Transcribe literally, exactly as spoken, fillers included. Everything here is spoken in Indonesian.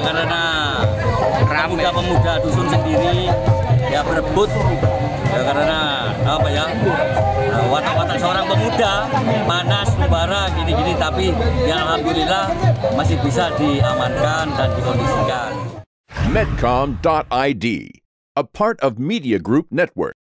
karena pemuda-pemuda dusun sendiri ya berebut ya karena apa ya watak-watak seorang pemuda panas, membara, gini-gini, tapi ya alhamdulillah masih bisa diamankan dan dikondisikan. Medcom dot I D, a part of Media Group Network.